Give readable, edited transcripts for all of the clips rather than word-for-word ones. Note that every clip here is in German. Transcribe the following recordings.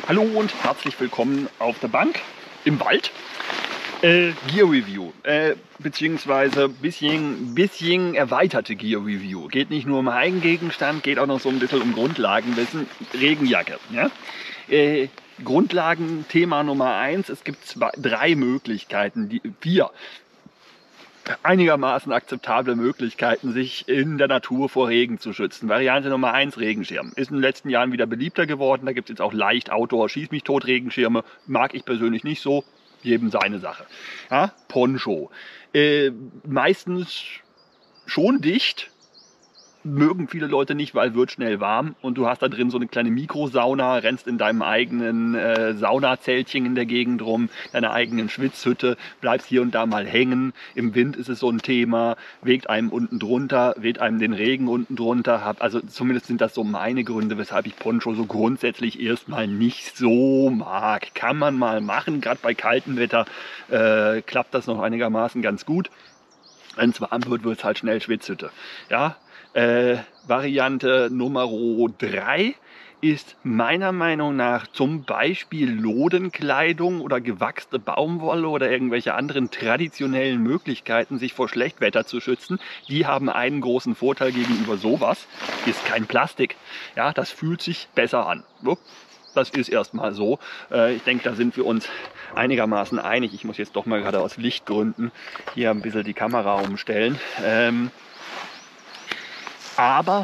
Hallo und herzlich willkommen auf der Bank im Wald. Gear Review, beziehungsweise bisschen erweiterte Gear Review. Geht nicht nur um Eigengegenstand, geht auch noch so ein bisschen um Grundlagenwissen. Regenjacke. Ja? Grundlagenthema Nummer 1, es gibt drei Möglichkeiten, vier einigermaßen akzeptable Möglichkeiten, sich in der Natur vor Regen zu schützen. Variante Nummer 1, Regenschirm. Ist in den letzten Jahren wieder beliebter geworden. Da gibt es jetzt auch leicht Outdoor-Schieß-mich-tot-Regenschirme. Mag ich persönlich nicht so. Jedem seine Sache. Ja, Poncho. Meistens schon dicht. Mögen viele Leute nicht, weil wird schnell warm und du hast da drin so eine kleine Mikrosauna, rennst in deinem eigenen Saunazeltchen in der Gegend rum, deiner eigenen Schwitzhütte, bleibst hier und da mal hängen. Im Wind ist es so ein Thema, weht einem unten drunter, weht einem den Regen unten drunter. Also zumindest sind das so meine Gründe, weshalb ich Poncho so grundsätzlich erstmal nicht so mag. Kann man mal machen, gerade bei kaltem Wetter klappt das noch einigermaßen ganz gut. Wenn es warm wird, wird es halt schnell Schwitzhütte. Ja? Variante Nummer 3 ist meiner Meinung nach zum Beispiel Lodenkleidung oder gewachste Baumwolle oder irgendwelche anderen traditionellen Möglichkeiten, sich vor Schlechtwetter zu schützen. Die haben einen großen Vorteil gegenüber sowas, ist kein Plastik. Ja, das fühlt sich besser an. Das ist erstmal so. Ich denke, da sind wir uns einigermaßen einig. Ich muss jetzt doch mal gerade aus Lichtgründen hier ein bisschen die Kamera umstellen. Aber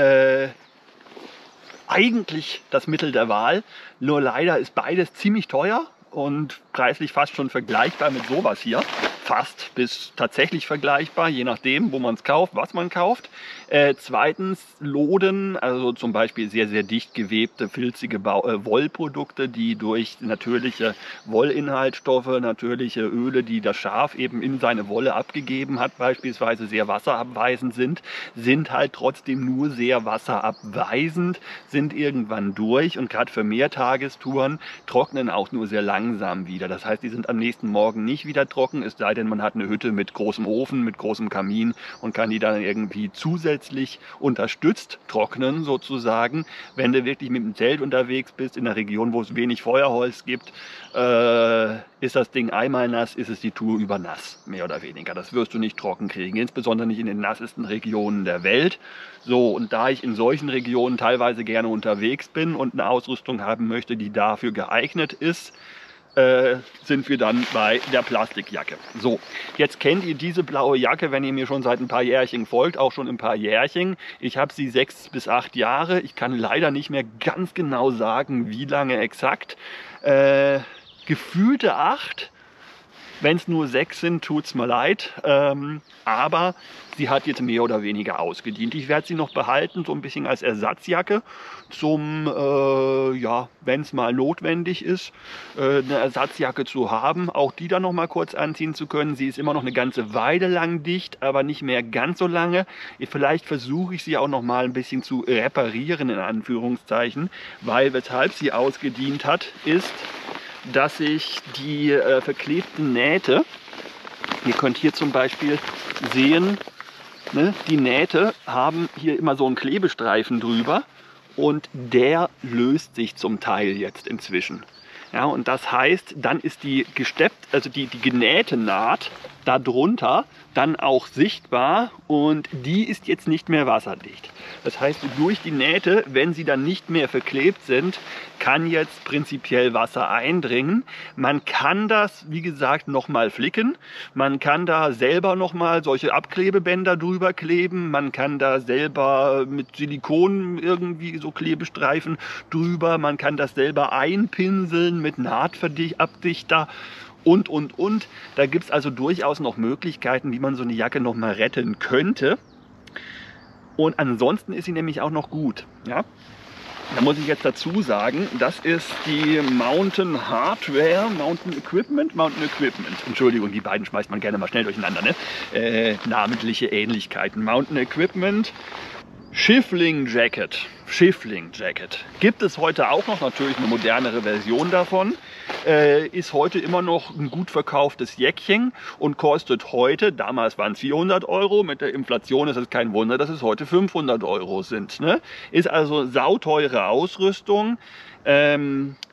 eigentlich das Mittel der Wahl. Nur leider ist beides ziemlich teuer und preislich fast schon vergleichbar mit sowas hier. Fast bis tatsächlich vergleichbar, je nachdem, wo man es kauft, was man kauft. Zweitens Loden, also zum Beispiel sehr, sehr dicht gewebte, filzige Wollprodukte, die durch natürliche Wollinhaltsstoffe, natürliche Öle, die das Schaf eben in seine Wolle abgegeben hat, beispielsweise sehr wasserabweisend sind halt trotzdem nur sehr wasserabweisend, sind irgendwann durch und gerade für Mehrtagestouren trocknen auch nur sehr langsam wieder. Das heißt, die sind am nächsten Morgen nicht wieder trocken, es sei denn, man hat eine Hütte mit großem Ofen, mit großem Kamin und kann die dann irgendwie zusätzlich unterstützt trocknen sozusagen. Wenn du wirklich mit dem Zelt unterwegs bist, in einer Region, wo es wenig Feuerholz gibt, ist das Ding einmal nass, ist es die Tour über nass, mehr oder weniger. Das wirst du nicht trocken kriegen, insbesondere nicht in den nassesten Regionen der Welt. So, und da ich in solchen Regionen teilweise gerne unterwegs bin und eine Ausrüstung haben möchte, die dafür geeignet ist, sind wir dann bei der Plastikjacke. So, jetzt kennt ihr diese blaue Jacke, wenn ihr mir schon seit ein paar Jährchen folgt, auch schon ein paar Jährchen. Ich habe sie 6 bis 8 Jahre. Ich kann leider nicht mehr ganz genau sagen, wie lange exakt. Gefühlte 8. Wenn es nur 6 sind, tut es mir leid. Aber sie hat jetzt mehr oder weniger ausgedient. Ich werde sie noch behalten, so ein bisschen als Ersatzjacke, ja, wenn es mal notwendig ist, eine Ersatzjacke zu haben, auch die dann noch mal kurz anziehen zu können. Sie ist immer noch eine ganze Weile lang dicht, aber nicht mehr ganz so lange. Vielleicht versuche ich sie auch noch mal ein bisschen zu reparieren, in Anführungszeichen, weil weshalb sie ausgedient hat, ist, dass ich die verklebten Nähte, ihr könnt hier zum Beispiel sehen, ne, die Nähte haben hier immer so einen Klebestreifen drüber und der löst sich zum Teil jetzt inzwischen. Ja, und das heißt, dann ist die die genähte Naht darunter dann auch sichtbar und die ist jetzt nicht mehr wasserdicht. Das heißt, durch die Nähte, wenn sie dann nicht mehr verklebt sind, kann jetzt prinzipiell Wasser eindringen. Man kann das, wie gesagt, nochmal flicken. Man kann da selber nochmal solche Abklebebänder drüber kleben. Man kann da selber mit Silikon irgendwie so Klebestreifen drüber. Man kann das selber einpinseln mit Nahtabdichter. Und. Da gibt es also durchaus noch Möglichkeiten, wie man so eine Jacke noch mal retten könnte. Und ansonsten ist sie nämlich auch noch gut. Ja? Da muss ich jetzt dazu sagen, das ist die Mountain Equipment. Entschuldigung, die beiden schmeißt man gerne mal schnell durcheinander. Ne? Namentliche Ähnlichkeiten. Mountain Equipment. Schiffling Jacket. Gibt es heute auch noch, natürlich eine modernere Version davon. Ist heute immer noch ein gut verkauftes Jäckchen und kostet heute, damals waren es 400 Euro, mit der Inflation ist es kein Wunder, dass es heute 500 Euro sind. Ne? Ist also sauteure Ausrüstung.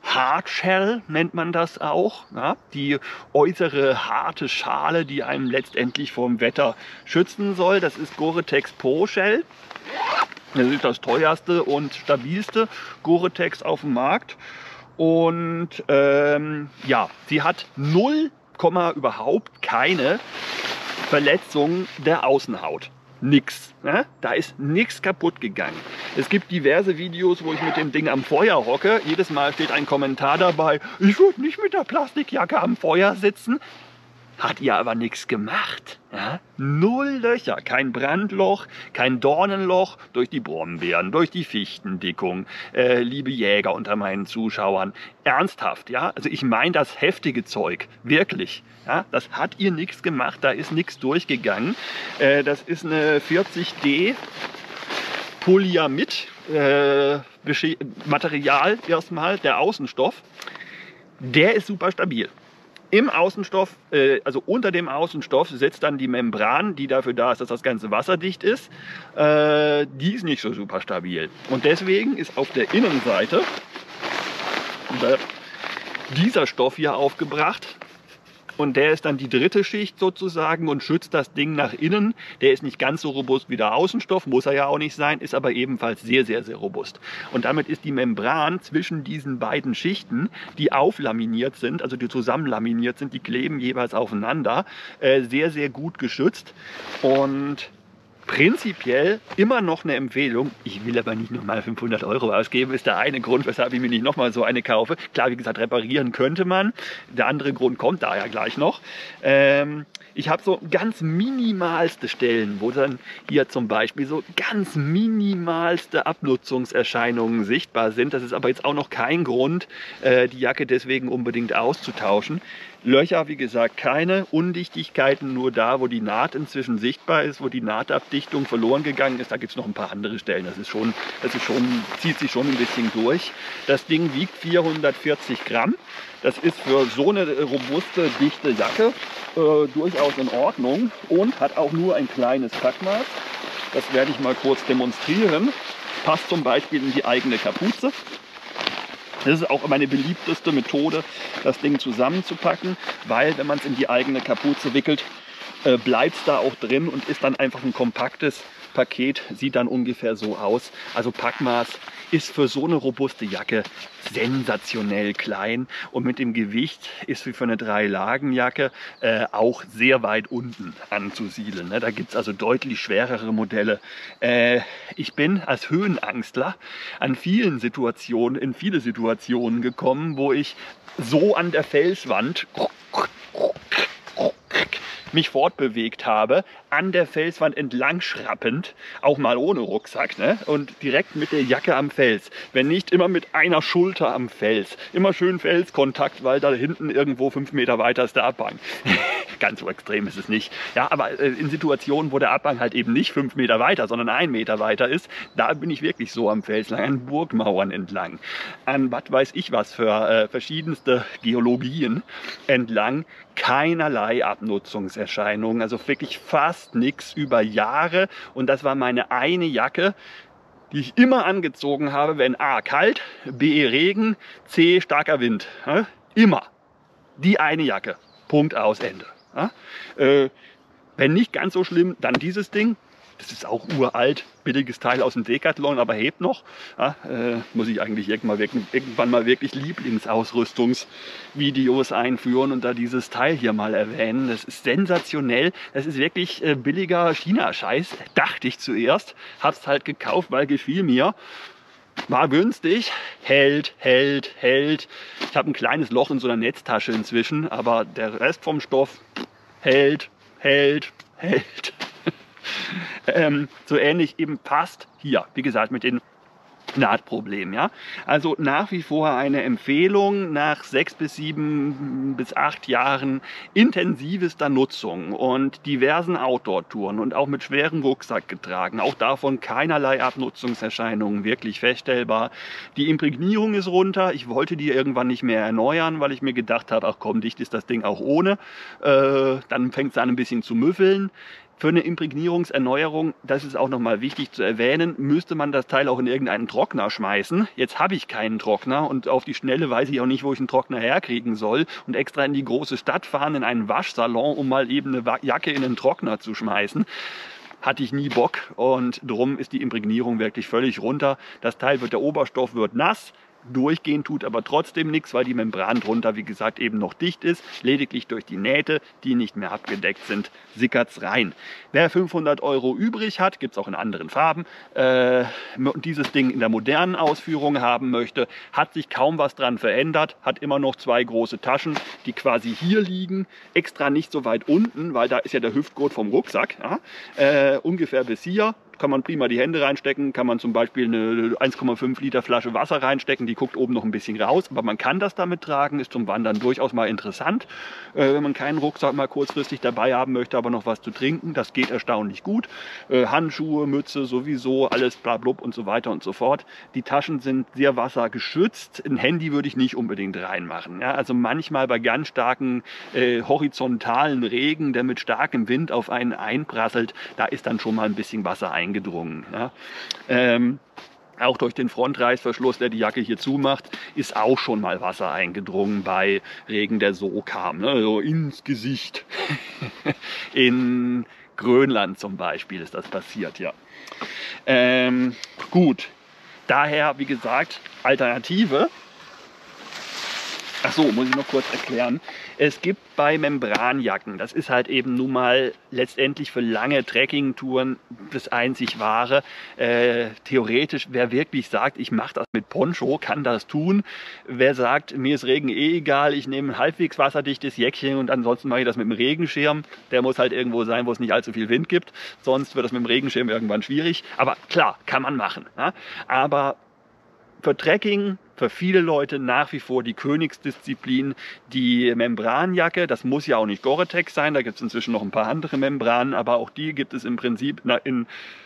Hardshell nennt man das auch. Ja? Die äußere harte Schale, die einem letztendlich vom Wetter schützen soll. Das ist Gore-Tex Pro Shell. Das ist das teuerste und stabilste Gore-Tex auf dem Markt. Und ja, sie hat 0, überhaupt keine Verletzung der Außenhaut. Nix. Ne? Da ist nichts kaputt gegangen. Es gibt diverse Videos, wo ich mit dem Ding am Feuer hocke. Jedes Mal steht ein Kommentar dabei, ich würde nicht mit der Plastikjacke am Feuer sitzen. Hat ihr aber nichts gemacht. Ja? 0 Löcher, kein Brandloch, kein Dornenloch durch die Brombeeren, durch die Fichtendickung. Liebe Jäger unter meinen Zuschauern, ernsthaft, ja? Also ich meine das heftige Zeug, wirklich. Ja? Das hat ihr nichts gemacht, da ist nichts durchgegangen. Das ist eine 40D Polyamid Material erstmal, der Außenstoff. Der ist super stabil. Im Außenstoff, also unter dem Außenstoff, sitzt dann die Membran, die dafür da ist, dass das Ganze wasserdicht ist. Die ist nicht so super stabil. Und deswegen ist auf der Innenseite dieser Stoff hier aufgebracht. Und der ist dann die dritte Schicht sozusagen und schützt das Ding nach innen. Der ist nicht ganz so robust wie der Außenstoff, muss er ja auch nicht sein, ist aber ebenfalls sehr, sehr, sehr robust. Und damit ist die Membran zwischen diesen beiden Schichten, die auflaminiert sind, also die zusammenlaminiert sind, die kleben jeweils aufeinander, sehr, sehr gut geschützt. Und prinzipiell immer noch eine Empfehlung. Ich will aber nicht nochmal 500 € ausgeben, ist der eine Grund, weshalb ich mir nicht nochmal so eine kaufe. Klar, wie gesagt, reparieren könnte man. Der andere Grund kommt da ja gleich noch. Ich habe so ganz minimalste Stellen, wo dann hier zum Beispiel so ganz minimalste Abnutzungserscheinungen sichtbar sind. Das ist aber jetzt auch noch kein Grund, die Jacke deswegen unbedingt auszutauschen. Löcher, wie gesagt, keine. Undichtigkeiten nur da, wo die Naht inzwischen sichtbar ist, wo die Nahtabdichtung verloren gegangen ist. Da gibt es noch ein paar andere Stellen. Das zieht sich schon ein bisschen durch. Das Ding wiegt 440 Gramm. Das ist für so eine robuste, dichte Jacke durchaus in Ordnung und hat auch nur ein kleines Packmaß. Das werde ich mal kurz demonstrieren. Passt zum Beispiel in die eigene Kapuze. Das ist auch meine beliebteste Methode, das Ding zusammenzupacken, weil wenn man es in die eigene Kapuze wickelt, bleibt es da auch drin und ist dann einfach ein kompaktes Paket, sieht dann ungefähr so aus. Also Packmaß ist für so eine robuste Jacke sensationell klein und mit dem Gewicht ist wie für eine 3-Lagen-Jacke auch sehr weit unten anzusiedeln. Ne? Da gibt es also deutlich schwerere Modelle. Ich bin als Höhenangstler in viele Situationen gekommen, wo ich so an der Felswand mich fortbewegt habe, an der Felswand entlang schrappend, auch mal ohne Rucksack, ne? Und direkt mit der Jacke am Fels. Wenn nicht, immer mit einer Schulter am Fels. Immer schön Felskontakt, weil da hinten irgendwo 5 Meter weiter ist der Abhang. Ganz so extrem ist es nicht. Ja, aber in Situationen, wo der Abhang halt eben nicht 5 Meter weiter, sondern 1 Meter weiter ist, da bin ich wirklich so am Fels lang, an Burgmauern entlang, an was weiß ich was für verschiedenste Geologien entlang. Keinerlei Abnutzungserscheinungen, also wirklich fast nichts über Jahre. Und das war meine eine Jacke, die ich immer angezogen habe, wenn A, kalt, B, Regen, C, starker Wind. Ja? Immer. Die eine Jacke. Punkt, aus, Ende. Ja? Wenn nicht ganz so schlimm, dann dieses Ding. Das ist auch uralt, billiges Teil aus dem Decathlon, aber hebt noch. Ja, muss ich eigentlich irgendwann mal wirklich Lieblingsausrüstungsvideos einführen und da dieses Teil hier mal erwähnen. Das ist sensationell. Das ist wirklich billiger China-Scheiß, dachte ich zuerst. Hab's halt gekauft, weil gefiel mir. War günstig, hält. Ich habe ein kleines Loch in so einer Netztasche inzwischen, aber der Rest vom Stoff hält. So ähnlich eben passt hier, wie gesagt, mit den Nahtproblemen. Ja? Also nach wie vor eine Empfehlung nach 6 bis 7 bis 8 Jahren intensivester Nutzung und diversen Outdoor-Touren und auch mit schwerem Rucksack getragen. Auch davon keinerlei Abnutzungserscheinungen wirklich feststellbar. Die Imprägnierung ist runter. Ich wollte die irgendwann nicht mehr erneuern, weil ich mir gedacht habe, ach komm, dicht ist das Ding auch ohne. Dann fängt es an ein bisschen zu müffeln. Für eine Imprägnierungserneuerung, das ist auch nochmal wichtig zu erwähnen, müsste man das Teil auch in irgendeinen Trockner schmeißen. Jetzt habe ich keinen Trockner und auf die Schnelle weiß ich auch nicht, wo ich einen Trockner herkriegen soll und extra in die große Stadt fahren, in einen Waschsalon, um mal eben eine Jacke in einen Trockner zu schmeißen. Hatte ich nie Bock und drum ist die Imprägnierung wirklich völlig runter. Das Teil der Oberstoff wird nass. Durchgehen tut aber trotzdem nichts, weil die Membran drunter, wie gesagt, eben noch dicht ist. Lediglich durch die Nähte, die nicht mehr abgedeckt sind, sickert es rein. Wer 500 € übrig hat, gibt es auch in anderen Farben, dieses Ding in der modernen Ausführung haben möchte, hat sich kaum was dran verändert, hat immer noch zwei große Taschen, die quasi hier liegen, extra nicht so weit unten, weil da ist ja der Hüftgurt vom Rucksack, ja, ungefähr bis hier. Kann man prima die Hände reinstecken, kann man zum Beispiel eine 1,5 Liter Flasche Wasser reinstecken, die guckt oben noch ein bisschen raus, aber man kann das damit tragen, ist zum Wandern durchaus mal interessant. Wenn man keinen Rucksack mal kurzfristig dabei haben möchte, aber noch was zu trinken, das geht erstaunlich gut. Handschuhe, Mütze sowieso, alles blablub und so weiter und so fort. Die Taschen sind sehr wassergeschützt, ein Handy würde ich nicht unbedingt reinmachen. Ja? Also manchmal bei ganz starken horizontalen Regen, der mit starkem Wind auf einen einprasselt, da ist dann schon mal ein bisschen Wasser eingedrungen. Ja. Auch durch den Frontreißverschluss, der die Jacke hier zumacht, ist auch schon mal Wasser eingedrungen bei Regen, der so kam, ne? So ins Gesicht. In Grönland zum Beispiel ist das passiert, ja. Gut, daher, wie gesagt, Alternative. Ach so, muss ich noch kurz erklären. Es gibt bei Membranjacken, das ist halt eben nun mal letztendlich für lange Trekkingtouren das einzig Wahre. Theoretisch, wer wirklich sagt, ich mache das mit Poncho, kann das tun. Wer sagt, mir ist Regen eh egal, ich nehme ein halbwegs wasserdichtes Jäckchen und ansonsten mache ich das mit dem Regenschirm. Der muss halt irgendwo sein, wo es nicht allzu viel Wind gibt. Sonst wird das mit dem Regenschirm irgendwann schwierig. Aber klar, kann man machen. Ja? Aber für Trekking, für viele Leute nach wie vor die Königsdisziplin, die Membranjacke. Das muss ja auch nicht Gore-Tex sein, da gibt es inzwischen noch ein paar andere Membranen, aber auch die gibt es im Prinzip in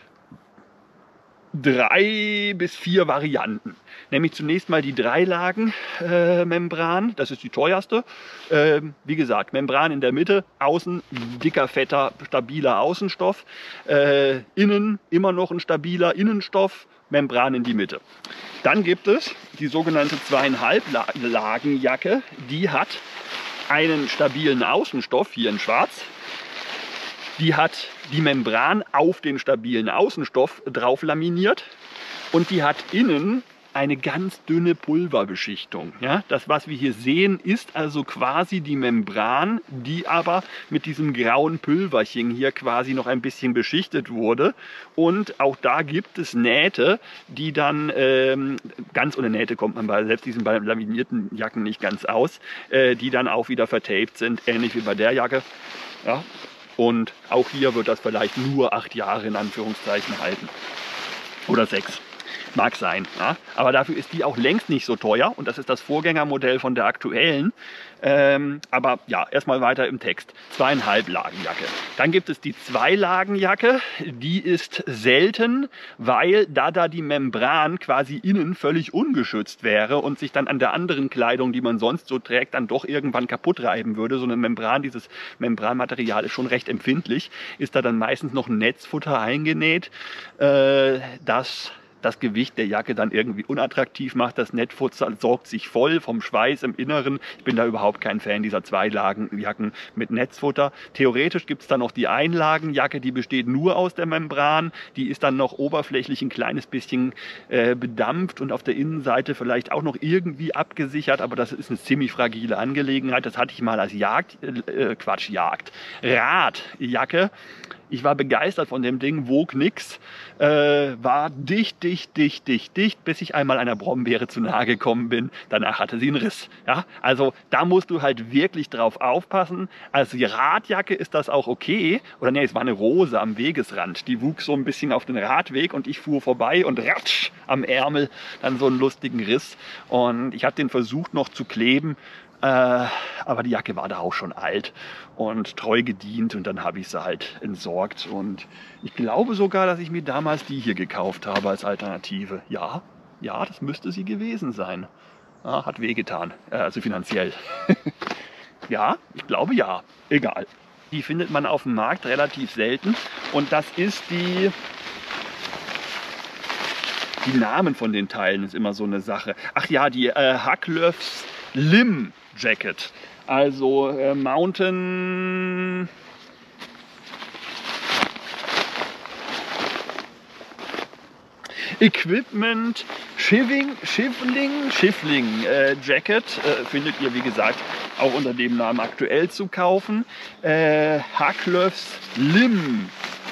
3 bis 4 Varianten. Nämlich zunächst mal die 3-Lagen-Membran, das ist die teuerste. Wie gesagt, Membran in der Mitte, außen dicker, fetter, stabiler Außenstoff, innen immer noch ein stabiler Innenstoff, Membran in die Mitte. Dann gibt es die sogenannte 2,5-Lagen-Jacke, die hat einen stabilen Außenstoff, hier in schwarz. Die hat die Membran auf den stabilen Außenstoff drauf laminiert und die hat innen eine ganz dünne Pulverbeschichtung. Ja, das, was wir hier sehen, ist also quasi die Membran, die aber mit diesem grauen Pulverchen hier quasi noch ein bisschen beschichtet wurde. Und auch da gibt es Nähte, die dann, ganz ohne Nähte kommt man bei selbst diesen laminierten Jacken nicht ganz aus, die dann auch wieder vertaped sind, ähnlich wie bei der Jacke. Ja. Und auch hier wird das vielleicht nur 8 Jahre in Anführungszeichen halten. Oder 6. Mag sein. Ja? Aber dafür ist die auch längst nicht so teuer. Und das ist das Vorgängermodell von der aktuellen. Aber ja, erstmal weiter im Text. 2,5-Lagen-Jacke. Dann gibt es die 2-Lagen-Jacke. Die ist selten, weil da die Membran quasi innen völlig ungeschützt wäre und sich dann an der anderen Kleidung, die man sonst so trägt, dann doch irgendwann kaputt reiben würde. So eine Membran, dieses Membranmaterial ist schon recht empfindlich. Ist da dann meistens noch ein Netzfutter eingenäht, das Gewicht der Jacke dann irgendwie unattraktiv macht. Das Netzfutter sorgt sich voll vom Schweiß im Inneren. Ich bin da überhaupt kein Fan dieser 2-Lagen-Jacken mit Netzfutter. Theoretisch gibt es dann noch die Einlagenjacke, die besteht nur aus der Membran. Die ist dann noch oberflächlich ein kleines bisschen bedampft und auf der Innenseite vielleicht auch noch irgendwie abgesichert, aber das ist eine ziemlich fragile Angelegenheit. Das hatte ich mal als Radjacke. Ich war begeistert von dem Ding, wog nix, war dicht, bis ich einmal einer Brombeere zu nahe gekommen bin. Danach hatte sie einen Riss. Ja? Also da musst du halt wirklich drauf aufpassen. Als Radjacke ist das auch okay. Oder nee, es war eine Rose am Wegesrand. Die wuchs so ein bisschen auf den Radweg und ich fuhr vorbei und ratsch am Ärmel dann so einen lustigen Riss. Und ich habe den versucht noch zu kleben. Aber die Jacke war da auch schon alt und treu gedient und dann habe ich sie halt entsorgt. Und ich glaube sogar, dass ich mir damals die hier gekauft habe als Alternative. Ja, das müsste sie gewesen sein. Ja, hat wehgetan, also finanziell. Ja, ich glaube ja. Egal. Die findet man auf dem Markt relativ selten. Und das ist die Namen von den Teilen ist immer so eine Sache. Ach ja, die Hacklöfs Limb Jacket. Also Mountain... Equipment Schiffling Jacket findet ihr, wie gesagt, auch unter dem Namen aktuell zu kaufen. Hacklöfs Limb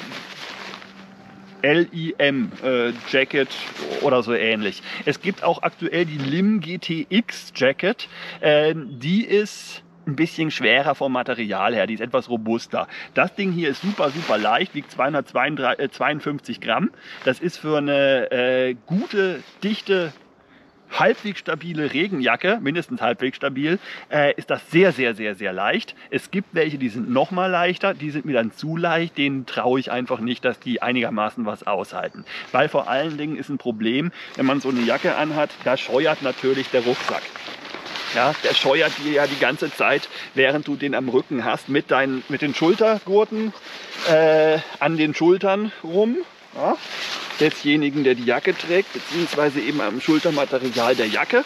LIM Jacket oder so ähnlich. Es gibt auch aktuell die Lim GTX Jacket. Die ist ein bisschen schwerer vom Material her, die ist etwas robuster. Das Ding hier ist super, super leicht, wiegt 252 Gramm. Das ist für eine gute, dichte, halbwegs stabile Regenjacke, mindestens halbwegs stabil, ist das sehr, sehr, sehr, sehr leicht. Es gibt welche, die sind noch mal leichter, die sind mir dann zu leicht, denen traue ich einfach nicht, dass die einigermaßen was aushalten. Weil vor allen Dingen ist ein Problem, wenn man so eine Jacke anhat, da scheuert natürlich der Rucksack. Ja, der scheuert dir ja die ganze Zeit, während du den am Rücken hast, mit den Schultergurten an den Schultern rum. Ja, desjenigen, der die Jacke trägt, beziehungsweise eben am Schultermaterial der Jacke.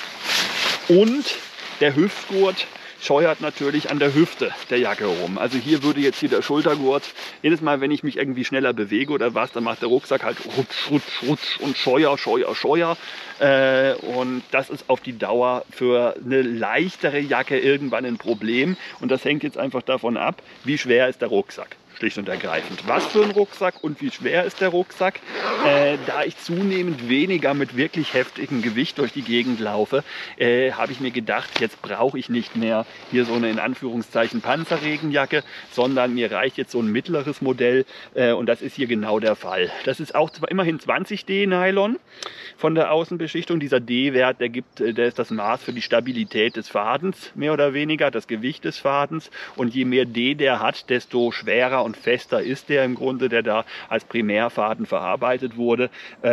Und der Hüftgurt scheuert natürlich an der Hüfte der Jacke rum. Also hier würde jetzt hier der Schultergurt, jedes Mal, wenn ich mich irgendwie schneller bewege oder was, dann macht der Rucksack halt rutsch, rutsch, rutsch und scheuer, scheuer, scheuer. Und das ist auf die Dauer für eine leichtere Jacke irgendwann ein Problem. Und das hängt jetzt einfach davon ab, wie schwer ist der Rucksack. Schlicht und ergreifend. Was für ein Rucksack und wie schwer ist der Rucksack? Da ich zunehmend weniger mit wirklich heftigem Gewicht durch die Gegend laufe, habe ich mir gedacht, jetzt brauche ich nicht mehr hier so eine in Anführungszeichen Panzerregenjacke, sondern mir reicht jetzt so ein mittleres Modell und das ist hier genau der Fall. Das ist auch zwar immerhin 20D Nylon von der Außenbeschichtung. Dieser D-Wert, der ist das Maß für die Stabilität des Fadens, mehr oder weniger, das Gewicht des Fadens. Und je mehr D der hat, desto schwerer und fester ist der im Grunde, der da als Primärfaden verarbeitet wurde.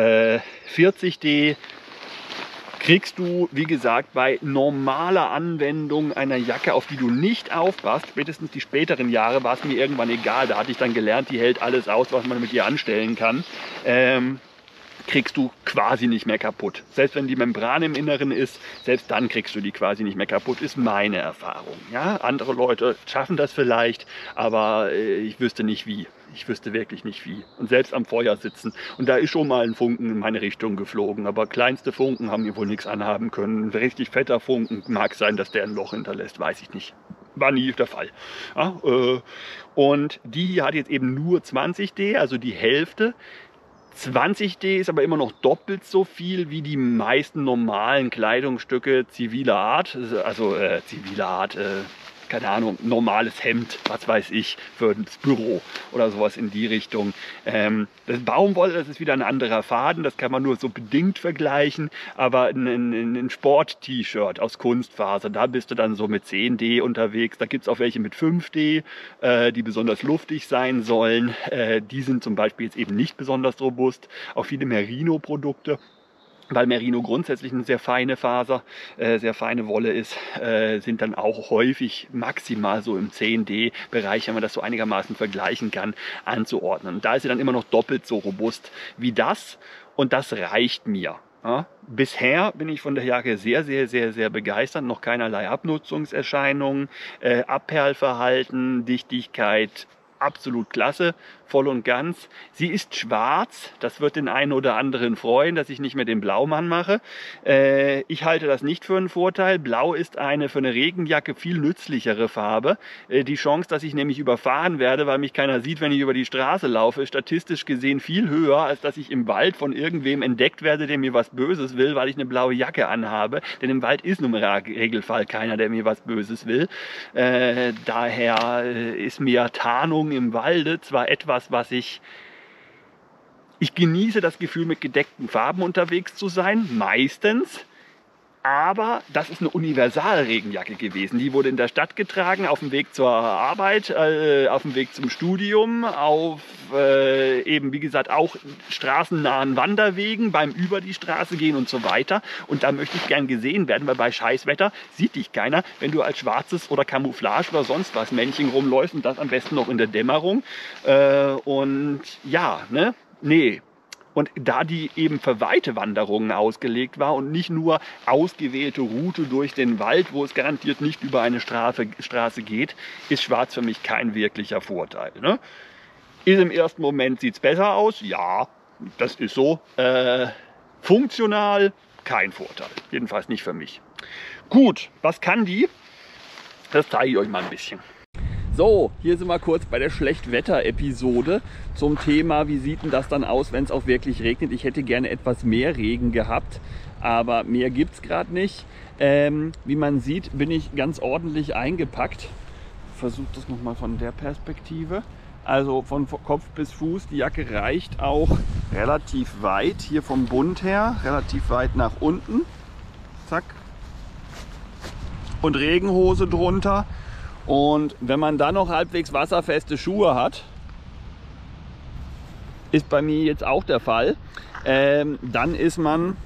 40D kriegst du, wie gesagt, bei normaler Anwendung einer Jacke, auf die du nicht aufpasst, spätestens die späteren Jahre war es mir irgendwann egal, da hatte ich dann gelernt, die hält alles aus, was man mit ihr anstellen kann. Kriegst du quasi nicht mehr kaputt. Selbst wenn die Membran im Inneren ist, selbst dann kriegst du die quasi nicht mehr kaputt, ist meine Erfahrung. Ja? Andere Leute schaffen das vielleicht, aber ich wüsste nicht wie. Ich wüsste wirklich nicht wie. Und selbst am Feuer sitzen. Und da ist schon mal ein Funken in meine Richtung geflogen. Aber kleinste Funken haben mir wohl nichts anhaben können. Ein richtig fetter Funken mag sein, dass der ein Loch hinterlässt, weiß ich nicht. War nie der Fall. Ja, und die hier hat jetzt eben nur 20D, also die Hälfte. 20D ist aber immer noch doppelt so viel wie die meisten normalen Kleidungsstücke ziviler Art, also keine Ahnung, normales Hemd, was weiß ich, für das Büro oder sowas in die Richtung. Das Baumwolle, das ist wieder ein anderer Faden, das kann man nur so bedingt vergleichen, aber ein Sport-T-Shirt aus Kunstfaser, da bist du dann so mit 10D unterwegs, da gibt es auch welche mit 5D, die besonders luftig sein sollen, die sind zum Beispiel jetzt eben nicht besonders robust, auch viele Merino-Produkte. Weil Merino grundsätzlich eine sehr feine Faser, sehr feine Wolle ist, sind dann auch häufig maximal so im 10D-Bereich, wenn man das so einigermaßen vergleichen kann, anzuordnen. Und da ist sie dann immer noch doppelt so robust wie das und das reicht mir. Ja? Bisher bin ich von der Jacke sehr, sehr, sehr, sehr begeistert. Noch keinerlei Abnutzungserscheinungen, Abperlverhalten, Dichtigkeit, absolut klasse, voll und ganz. Sie ist schwarz, das wird den einen oder anderen freuen, dass ich nicht mehr den Blaumann mache. Ich halte das nicht für einen Vorteil. Blau ist für eine Regenjacke viel nützlichere Farbe. Die Chance, dass ich nämlich überfahren werde, weil mich keiner sieht, wenn ich über die Straße laufe, ist statistisch gesehen viel höher, als dass ich im Wald von irgendwem entdeckt werde, der mir was Böses will, weil ich eine blaue Jacke anhabe. Denn im Wald ist nun im Regelfall keiner, der mir was Böses will. Daher ist mir Tarnung im Walde zwar etwas, was ich genieße das Gefühl, mit gedeckten Farben unterwegs zu sein, meistens, Aber das ist eine Universalregenjacke gewesen. Die wurde in der Stadt getragen, auf dem Weg zur Arbeit, auf dem Weg zum Studium, auf eben wie gesagt auch straßennahen Wanderwegen, beim über die Straße gehen und so weiter. Und da möchte ich gern gesehen werden, weil bei Scheißwetter sieht dich keiner, wenn du als schwarzes oder Camouflage oder sonst was Männchen rumläufst und das am besten noch in der Dämmerung. Und ja, ne? Nee. Und da die eben für weite Wanderungen ausgelegt war und nicht nur ausgewählte Route durch den Wald, wo es garantiert nicht über eine Straße geht, ist schwarz für mich kein wirklicher Vorteil. Ne? Ist im ersten Moment sieht es besser aus? Ja, das ist so. Funktional kein Vorteil. Jedenfalls nicht für mich. Gut, was kann die? Das zeige ich euch mal ein bisschen. So, hier sind wir kurz bei der Schlechtwetter-Episode zum Thema, wie sieht denn das dann aus, wenn es auch wirklich regnet. Ich hätte gerne etwas mehr Regen gehabt, aber mehr gibt es gerade nicht. Wie man sieht, bin ich ganz ordentlich eingepackt. Versuche das nochmal von der Perspektive. Also von Kopf bis Fuß, die Jacke reicht auch relativ weit, hier vom Bund her, relativ weit nach unten. Zack. Und Regenhose drunter. Und wenn man dann noch halbwegs wasserfeste Schuhe hat, ist bei mir jetzt auch der Fall, dann ist man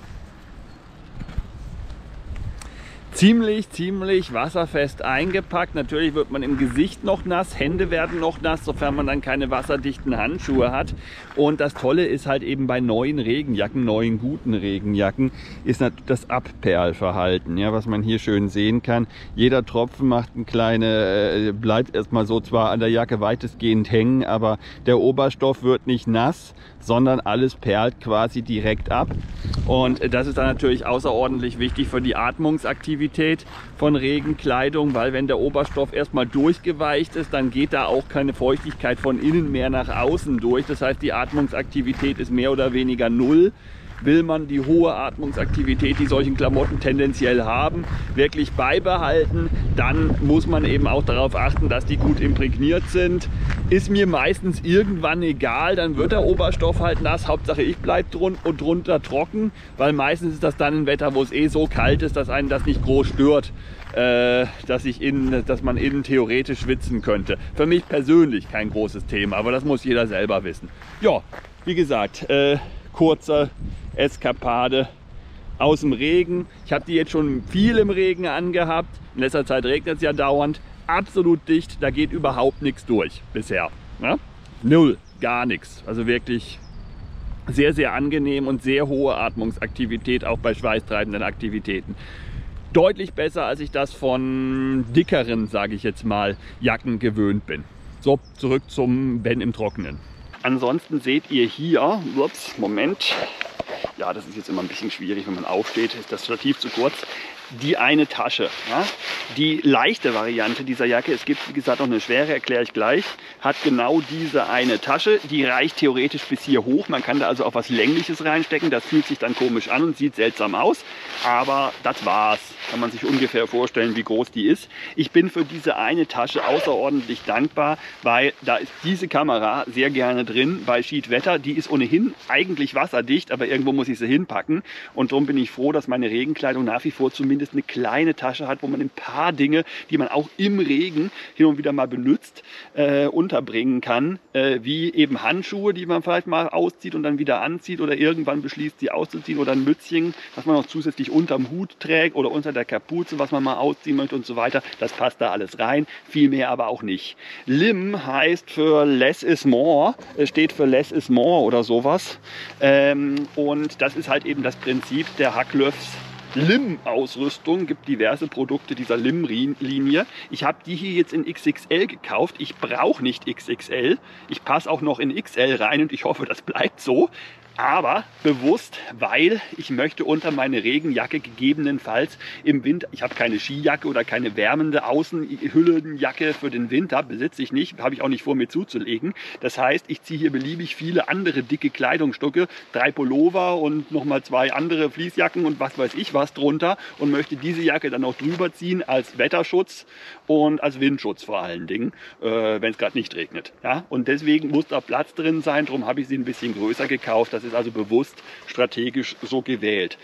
ziemlich wasserfest eingepackt. Natürlich wird man im Gesicht noch nass, Hände werden noch nass, sofern man dann keine wasserdichten Handschuhe hat. Und das Tolle ist halt eben bei neuen Regenjacken, neuen guten Regenjacken, ist natürlich das Abperlverhalten, ja, was man hier schön sehen kann. Jeder Tropfen macht ein kleine, bleibt erstmal so zwar an der Jacke weitestgehend hängen, aber der Oberstoff wird nicht nass, sondern alles perlt quasi direkt ab. Und das ist dann natürlich außerordentlich wichtig für die Atmungsaktivität von Regenkleidung, weil wenn der Oberstoff erstmal durchgeweicht ist, dann geht da auch keine Feuchtigkeit von innen mehr nach außen durch. Das heißt, die Atmungsaktivität ist mehr oder weniger null. Will man die hohe Atmungsaktivität, die solchen Klamotten tendenziell haben, wirklich beibehalten, dann muss man eben auch darauf achten, dass die gut imprägniert sind. Ist mir meistens irgendwann egal, dann wird der Oberstoff halt nass. Hauptsache ich bleibe drunter trocken, weil meistens ist das dann ein Wetter, wo es eh so kalt ist, dass einen das nicht groß stört, dass man innen theoretisch schwitzen könnte. Für mich persönlich kein großes Thema, aber das muss jeder selber wissen. Ja, wie gesagt, kurze Eskapade aus dem Regen. Ich habe die jetzt schon viel im Regen angehabt. In letzter Zeit regnet es ja dauernd. Absolut dicht, da geht überhaupt nichts durch bisher. Ja? Null, gar nichts. Also wirklich sehr angenehm und sehr hohe Atmungsaktivität, auch bei schweißtreibenden Aktivitäten. Deutlich besser, als ich das von dickeren, sage ich jetzt mal, Jacken gewöhnt bin. So, zurück zum Ben im Trockenen. Ansonsten seht ihr hier, ups, Moment, ja, das ist jetzt immer ein bisschen schwierig, wenn man aufsteht, ist das Stativ zu kurz, die eine Tasche. Ja? Die leichte Variante dieser Jacke, es gibt wie gesagt noch eine schwere, erkläre ich gleich, hat genau diese eine Tasche, die reicht theoretisch bis hier hoch, man kann da also auch was Längliches reinstecken, das fühlt sich dann komisch an und sieht seltsam aus, aber das war's, kann man sich ungefähr vorstellen, wie groß die ist. Ich bin für diese eine Tasche außerordentlich dankbar, weil da ist diese Kamera sehr gerne drin bei Schiedwetter, die ist ohnehin eigentlich wasserdicht, aber irgendwo muss ich sie hinpacken und darum bin ich froh, dass meine Regenkleidung nach wie vor zumindest eine kleine Tasche hat, wo man ein paar Dinge, die man auch im Regen hin und wieder mal benutzt, unterbringen kann, wie eben Handschuhe, die man vielleicht mal auszieht und dann wieder anzieht oder irgendwann beschließt, sie auszuziehen, oder ein Mützchen, was man noch zusätzlich unterm Hut trägt oder unter der Kapuze, was man mal ausziehen möchte und so weiter. Das passt da alles rein, viel mehr aber auch nicht. LIM heißt für Less is More, steht für Less is More oder sowas, und das ist halt eben das Prinzip der Hacklöfs LIM-Ausrüstung, gibt diverse Produkte dieser LIM-Linie. Ich habe die hier jetzt in XXL gekauft. Ich brauche nicht XXL. Ich passe auch noch in XL rein und ich hoffe, das bleibt so. Aber bewusst, weil ich möchte unter meine Regenjacke gegebenenfalls im Winter, ich habe keine Skijacke oder keine wärmende Außenhüllenjacke für den Winter, besitze ich nicht, habe ich auch nicht vor mir zuzulegen. Das heißt, ich ziehe hier beliebig viele andere dicke Kleidungsstücke, 3 Pullover und nochmal 2 andere Fließjacken und was weiß ich was drunter und möchte diese Jacke dann noch drüber ziehen als Wetterschutz und als Windschutz vor allen Dingen, wenn es gerade nicht regnet. Ja? Und deswegen muss da Platz drin sein, darum habe ich sie ein bisschen größer gekauft. Das ist also bewusst strategisch so gewählt.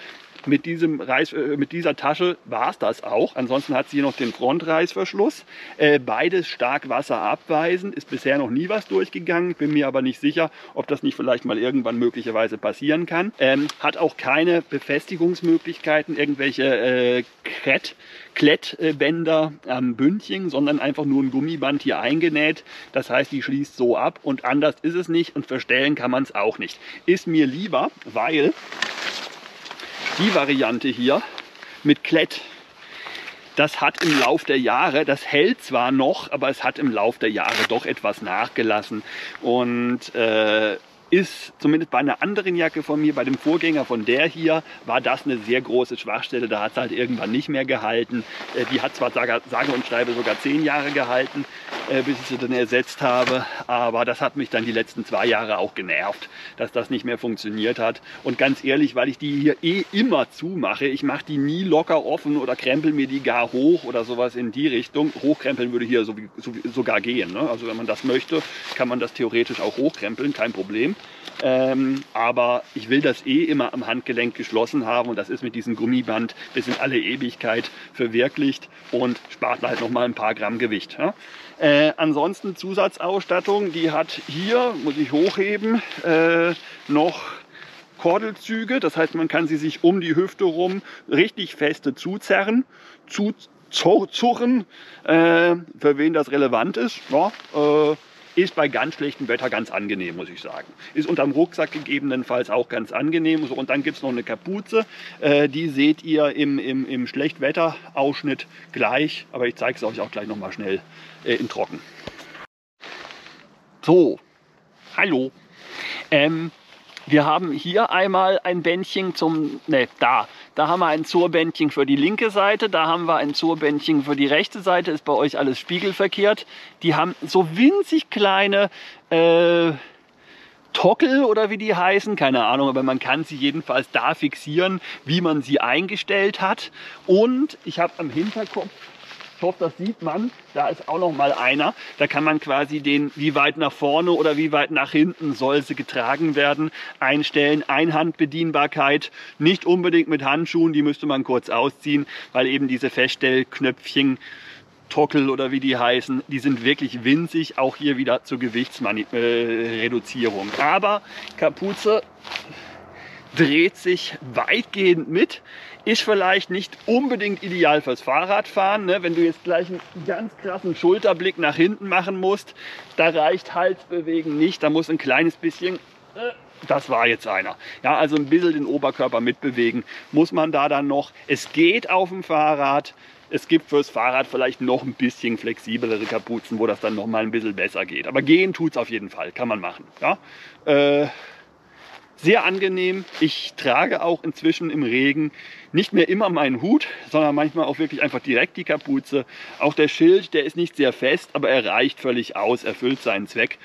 Mit dieser Tasche war es das auch. Ansonsten hat sie hier noch den Frontreißverschluss. Beides stark wasserabweisend. Ist bisher noch nie was durchgegangen. Bin mir aber nicht sicher, ob das nicht vielleicht mal irgendwann möglicherweise passieren kann. Hat auch keine Befestigungsmöglichkeiten, irgendwelche Klettbänder am Bündchen, sondern einfach nur ein Gummiband hier eingenäht. Das heißt, die schließt so ab und anders ist es nicht und verstellen kann man es auch nicht. Ist mir lieber, weil die Variante hier mit Klett, das hat im Lauf der Jahre, das hält zwar noch, aber es hat im Lauf der Jahre doch etwas nachgelassen und ist zumindest bei einer anderen Jacke von mir, bei dem Vorgänger von der hier, war das eine sehr große Schwachstelle. Da hat es halt irgendwann nicht mehr gehalten. Die hat zwar sage und schreibe sogar 10 Jahre gehalten, bis ich sie dann ersetzt habe. Aber das hat mich dann die letzten 2 Jahre auch genervt, dass das nicht mehr funktioniert hat. Und ganz ehrlich, weil ich die hier immer zumache, ich mache die nie locker offen oder krempel mir die gar hoch oder sowas in die Richtung. Hochkrempeln würde hier sogar gehen, ne? Also wenn man das möchte, kann man das theoretisch auch hochkrempeln, kein Problem. Aber ich will das immer am Handgelenk geschlossen haben und das ist mit diesem Gummiband bis in alle Ewigkeit verwirklicht und spart halt noch mal ein paar Gramm Gewicht. Ja? Ansonsten Zusatzausstattung, die hat hier, muss ich hochheben, noch Kordelzüge, das heißt, man kann sie sich um die Hüfte rum richtig feste zuzerren, zurren, für wen das relevant ist. Ja, ist bei ganz schlechtem Wetter ganz angenehm, muss ich sagen. Ist unterm Rucksack gegebenenfalls auch ganz angenehm. So, und dann gibt es noch eine Kapuze. Die seht ihr im Schlechtwetter-Ausschnitt gleich. Aber ich zeige es euch auch gleich noch mal schnell in Trocken. So, hallo. Wir haben hier einmal ein Bändchen da haben wir ein Zurbändchen für die linke Seite, da haben wir ein Zurbändchen für die rechte Seite, ist bei euch alles spiegelverkehrt. Die haben so winzig kleine Tockel oder wie die heißen, keine Ahnung, aber man kann sie jedenfalls da fixieren, wie man sie eingestellt hat. Und ich habe am Hinterkopf, ich hoffe, das sieht man, da ist auch noch mal einer. Da kann man quasi den, wie weit nach vorne oder wie weit nach hinten soll sie getragen werden, einstellen. Einhandbedienbarkeit, nicht unbedingt mit Handschuhen, die müsste man kurz ausziehen, weil eben diese Feststellknöpfchen, Tockel oder wie die heißen, die sind wirklich winzig, auch hier wieder zur Gewichtsreduzierung. Aber Kapuze dreht sich weitgehend mit, ist vielleicht nicht unbedingt ideal fürs Fahrradfahren, ne? Wenn du jetzt gleich einen ganz krassen Schulterblick nach hinten machen musst, da reicht Halsbewegen nicht, da muss ein kleines bisschen, das war jetzt einer, ja, also ein bisschen den Oberkörper mitbewegen muss man da dann noch. Es geht auf dem Fahrrad. Es gibt fürs Fahrrad vielleicht noch ein bisschen flexiblere Kapuzen, wo das dann noch mal ein bisschen besser geht. Aber gehen tut es auf jeden Fall, kann man machen. Ja? Sehr angenehm. Ich trage auch inzwischen im Regen nicht mehr immer meinen Hut, sondern manchmal auch wirklich einfach direkt die Kapuze. Auch der Schild, der ist nicht sehr fest, aber er reicht völlig aus, erfüllt seinen Zweck.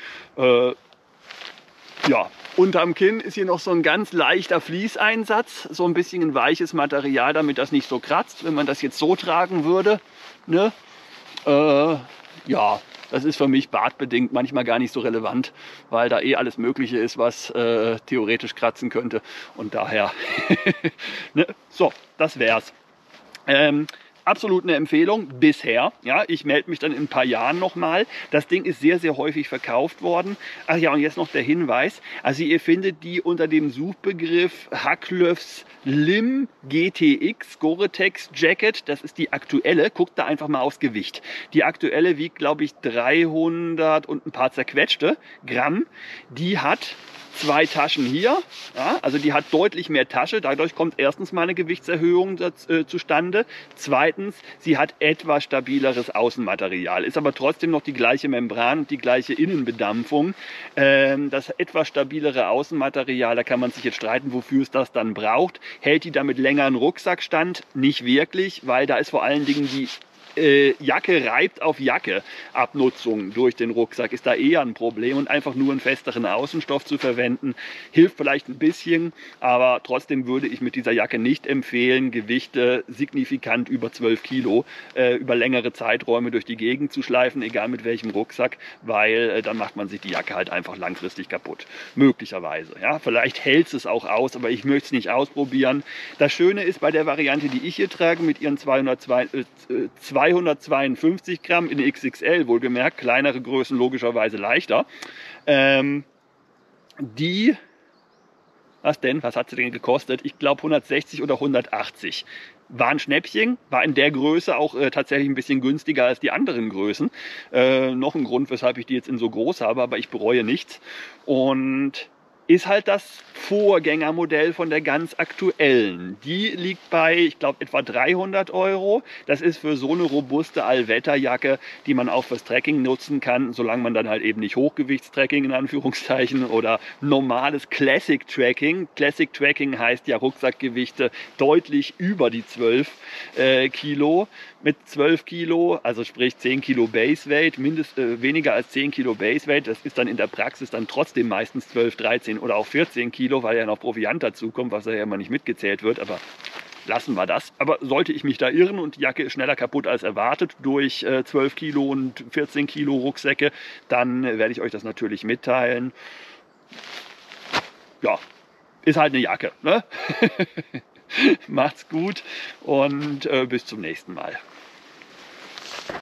Ja, unterm Kinn ist hier noch so ein ganz leichter Fließeinsatz, so ein bisschen ein weiches Material, damit das nicht so kratzt, wenn man das jetzt so tragen würde. Ne? Ja, das ist für mich bartbedingt manchmal gar nicht so relevant, weil da alles Mögliche ist, was theoretisch kratzen könnte. Und daher, ne? So, das wär's. Absolut eine Empfehlung bisher. Ja, ich melde mich dann in ein paar Jahren nochmal. Das Ding ist sehr, sehr häufig verkauft worden. Ach ja, und jetzt noch der Hinweis. Also ihr findet die unter dem Suchbegriff Hacklöfs Lim GTX Gore-Tex Jacket. Das ist die aktuelle. Guckt da einfach mal aufs Gewicht. Die aktuelle wiegt, glaube ich, 300 und ein paar zerquetschte Gramm. Die hat 2 Taschen hier, ja, also die hat deutlich mehr Tasche, dadurch kommt erstens mal eine Gewichtserhöhung zustande, zweitens, sie hat etwas stabileres Außenmaterial, ist aber trotzdem noch die gleiche Membran und die gleiche Innenbedampfung. Das etwas stabilere Außenmaterial, da kann man sich jetzt streiten, wofür es das dann braucht. Hält die damit länger einen Rucksackstand? Nicht wirklich, weil da ist vor allen Dingen die Jacke reibt auf Jacke Abnutzung durch den Rucksack ist da eher ein Problem und einfach nur einen festeren Außenstoff zu verwenden, hilft vielleicht ein bisschen, aber trotzdem würde ich mit dieser Jacke nicht empfehlen, Gewichte signifikant über 12 Kilo über längere Zeiträume durch die Gegend zu schleifen, egal mit welchem Rucksack, weil dann macht man sich die Jacke halt einfach langfristig kaputt. Möglicherweise. Ja? Vielleicht hält es auch aus, aber ich möchte es nicht ausprobieren. Das Schöne ist bei der Variante, die ich hier trage, mit ihren 252 Gramm in XXL, wohlgemerkt, kleinere Größen logischerweise leichter. Was denn? Was hat sie denn gekostet? Ich glaube 160 oder 180. War ein Schnäppchen, war in der Größe auch tatsächlich ein bisschen günstiger als die anderen Größen. Noch ein Grund, weshalb ich die jetzt in so groß habe, aber ich bereue nichts. Und ist halt das Vorgängermodell von der ganz aktuellen. Die liegt bei, ich glaube, etwa 300 Euro. Das ist für so eine robuste Allwetterjacke, die man auch fürs Trekking nutzen kann, solange man dann halt eben nicht Hochgewichtstrekking in Anführungszeichen oder normales Classic Trekking. Classic Trekking heißt ja Rucksackgewichte deutlich über die 12 Kilo. Mit 12 Kilo, also sprich 10 Kilo Base Weight, weniger als 10 Kilo Base Weight, das ist dann in der Praxis dann trotzdem meistens 12, 13 oder auch 14 Kilo, weil ja noch Proviant dazukommt, was ja immer nicht mitgezählt wird, aber lassen wir das. Aber sollte ich mich da irren und die Jacke ist schneller kaputt als erwartet durch 12 Kilo und 14 Kilo Rucksäcke, dann werde ich euch das natürlich mitteilen. Ja, ist halt eine Jacke, ne? Macht's gut und bis zum nächsten Mal.